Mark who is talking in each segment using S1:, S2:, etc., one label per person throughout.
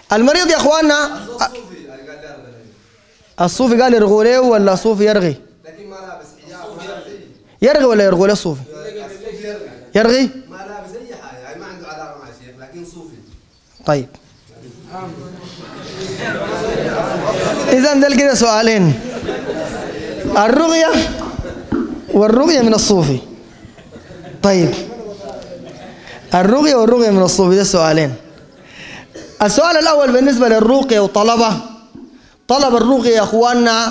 S1: المريض يا اخواننا الصوفي قال يرغوا له ولا الصوفي يرغي؟
S2: لكن ما لابس حجاب
S1: يرغي ولا يرغوا له الصوفي؟ يرغي؟
S2: ما لابس اي حاجه يعني ما عنده علاقه مع الشيخ لكن صوفي.
S1: طيب اذا ده كده سؤالين، الرغيه والرغيه من الصوفي. طيب الرغيه والرغيه من الصوفي ده سؤالين. السؤال الاول بالنسبه للرقيه وطلبه، طلب الرقيه يا اخواننا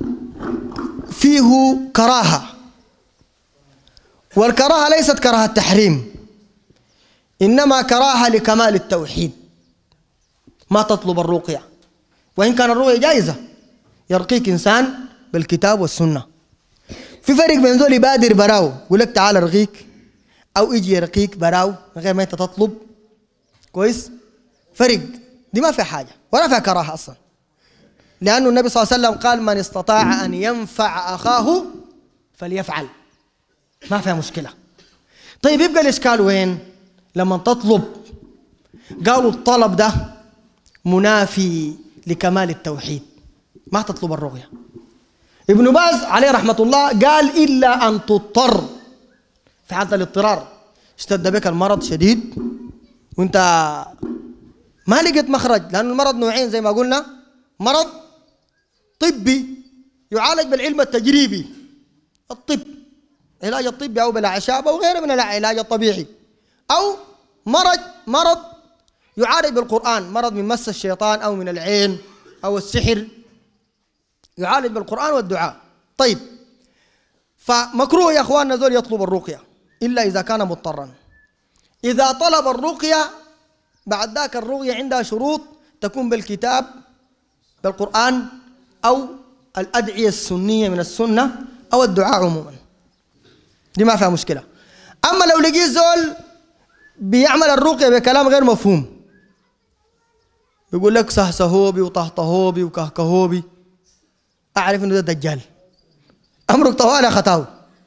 S1: فيه كراهه، والكراهه ليست كراهه تحريم، انما كراهه لكمال التوحيد. ما تطلب الرقيه وان كان الرقيه جائزه، يرقيك انسان بالكتاب والسنه. في فرق بين ذول يبادر براو يقول لك تعال ارقيك، او يجي يرقيك براو من غير ما انت تطلب. كويس؟ فرق، دي ما فيها حاجه ولا فيها كراهه اصلا، لانه النبي صلى الله عليه وسلم قال من استطاع ان ينفع اخاه فليفعل، ما فيها مشكله. طيب يبقى الاشكال وين؟ لما تطلب. قالوا الطلب ده منافي لكمال التوحيد، ما تطلب الرقيه. ابن باز عليه رحمه الله قال الا ان تضطر، في حاله الاضطرار اشتد بك المرض شديد وانت ما لقيت مخرج، لأن المرض نوعين زي ما قلنا، مرض طبي يعالج بالعلم التجريبي، الطب علاج الطبي أو بالأعشاب أو غيره من العلاج الطبيعي، أو مرض يعالج بالقرآن، مرض من مس الشيطان أو من العين أو السحر يعالج بالقرآن والدعاء. طيب فمكروه يا أخواننا زول يطلب الرقية إلا إذا كان مضطرا. إذا طلب الرقية بعد ذاك الرقية عندها شروط، تكون بالكتاب بالقرآن أو الأدعية السنية من السنة أو الدعاء عموما، دي ما فيها مشكلة. أما لو لقيت زول بيعمل الرقية بكلام غير مفهوم، يقول لك سهسهوبي وطهطهوبي وكهكهوبي، أعرف إنه ده دجال، أمرك طوال خطاو.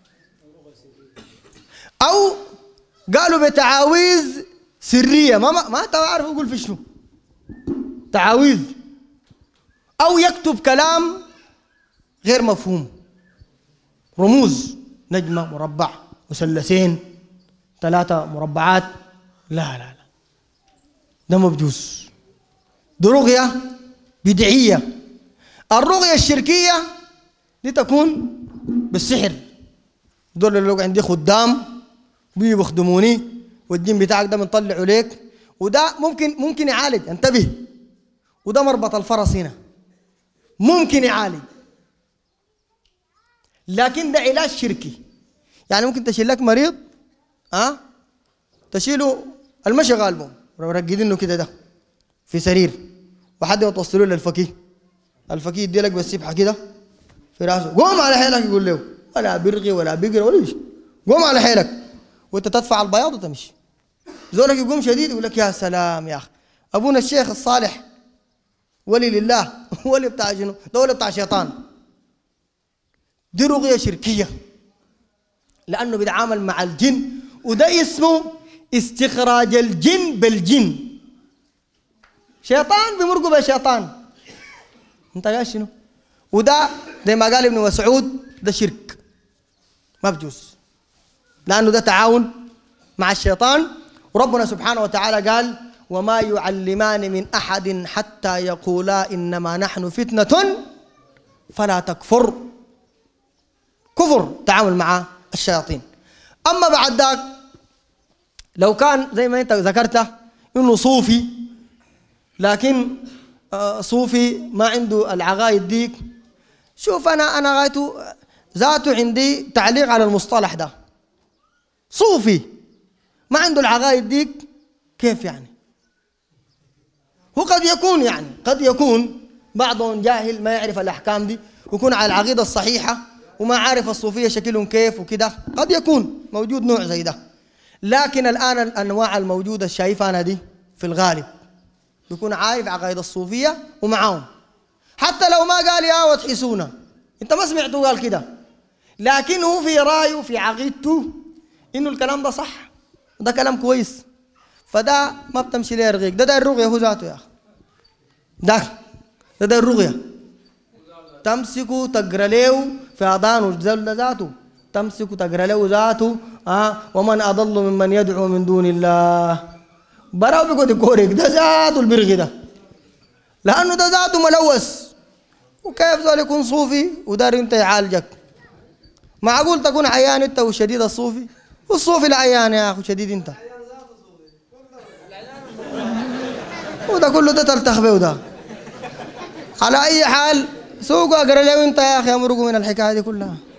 S1: أو قالوا بتعاويذ سرية ما تعرف يقول في شنو تعاويذ، أو يكتب كلام غير مفهوم، رموز نجمة مربع مثلثين 3 مربعات، لا ده ما بجوز، دي رقية بدعية. الرقية الشركية دي تكون بالسحر، دول اللي عندي خدام بيجوا بيخدموني والدين بتاعك ده بنطلعه ليك، وده ممكن يعالج، انتبه، وده مربط الفرس هنا ممكن يعالج، لكن ده علاج شركي. يعني ممكن تشيل لك مريض تشيله المشي غالبه ورقدينه كده ده في سرير، وحد ما توصلوه للفقيه، الفقيه يدي لك بالسبحه كده في راسه، قوم على حيلك، يقول له ولا برغي ولا بقرا ولا شيء، قوم على حيلك وانت تدفع البياض وتمشي. زولك يقوم شديد يقول لك يا سلام يا اخي، ابونا الشيخ الصالح ولي لله ولي بتاع شنو؟ ده ولي بتاع شيطان. دي رقيه شركيه لانه بيتعامل مع الجن، وده اسمه استخراج الجن بالجن، شيطان بمرقب شيطان، انت يا شنو؟ وده زي ما قال ابن مسعود ده شرك ما بجوز، لأنه ده تعاون مع الشيطان. وربنا سبحانه وتعالى قال وما يعلمان من أحد حتى يقولا إنما نحن فتنة فلا تكفر، كفر تعامل مع الشياطين. أما بعد ذاك لو كان زي ما أنت ذكرته إنه صوفي، لكن صوفي ما عنده العقائد ديك، شوف أنا غايته ذاته عندي تعليق على المصطلح ده، صوفي ما عنده العقائد ديك كيف يعني؟ هو قد يكون بعضهم جاهل ما يعرف الأحكام دي ويكون على العقيدة الصحيحة وما عارف الصوفية شكلهم كيف وكده، قد يكون موجود نوع زي ده. لكن الآن الأنواع الموجودة الشايفة أنا دي في الغالب بيكون عارف عقائد الصوفية ومعاهم، حتى لو ما قال يا وتحسونا انت ما سمعته قال كده، لكن هو في رايه في عقيدته انه الكلام ده صح، ده كلام كويس، فده ما بتمشي ليه رغيك، ده الرغية هو ذاته يا اخي. ده الرقية تمسكه تقرا له في أذانه الزل ذاته تمسكه تقرا له ذاته ومن أضل ممن يدعو من دون الله براو بيقعد يكورك ده ذاته البرغي ده لأنه ده ذاته ملوث وكيف ذلك يكون صوفي ودار انت يعالجك معقول تكون عيان انت وشديد الصوفي والصوفي العيان يا اخو شديد انت وده كله ده تلتخ به وده على اي حال سوقوا اقرا له انت يا اخي امرقوا من الحكايه دي كلها